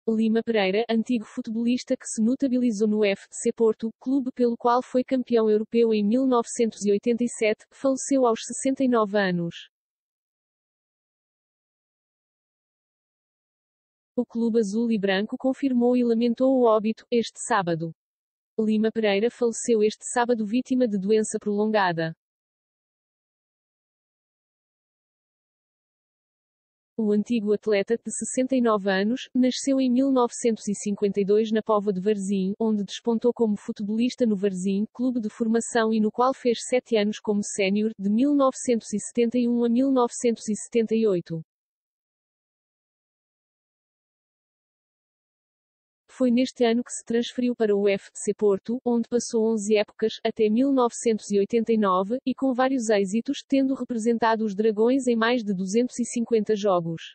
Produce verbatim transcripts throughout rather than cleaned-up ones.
Lima Pereira, antigo futebolista que se notabilizou no F C Porto, clube pelo qual foi campeão europeu em mil novecentos e oitenta e sete, faleceu aos sessenta e nove anos. O clube azul e branco confirmou e lamentou o óbito, este sábado. Lima Pereira faleceu este sábado vítima de doença prolongada. O antigo atleta, de sessenta e nove anos, nasceu em mil novecentos e cinquenta e dois na Póvoa de Varzim, onde despontou como futebolista no Varzim, clube de formação e no qual fez sete anos como sénior, de mil novecentos e setenta e um a mil novecentos e setenta e oito. Foi neste ano que se transferiu para o F C Porto, onde passou onze épocas, até mil novecentos e oitenta e nove, e com vários êxitos, tendo representado os Dragões em mais de duzentos e cinquenta jogos.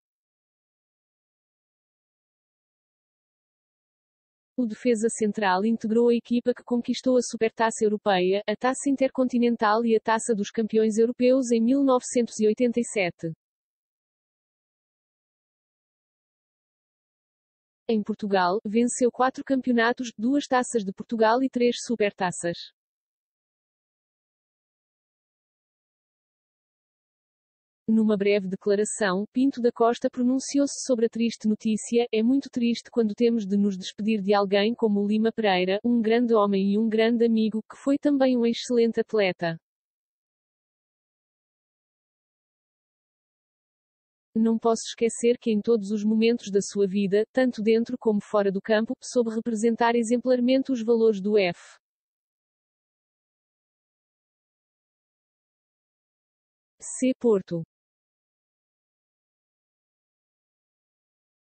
O defesa central integrou a equipa que conquistou a Supertaça Europeia, a Taça Intercontinental e a Taça dos Campeões Europeus em mil novecentos e oitenta e sete. Em Portugal, venceu quatro campeonatos, duas Taças de Portugal e três Supertaças. Numa breve declaração, Pinto da Costa pronunciou-se sobre a triste notícia: é muito triste quando temos de nos despedir de alguém como Lima Pereira, um grande homem e um grande amigo, que foi também um excelente atleta. Não posso esquecer que em todos os momentos da sua vida, tanto dentro como fora do campo, soube representar exemplarmente os valores do F C Porto.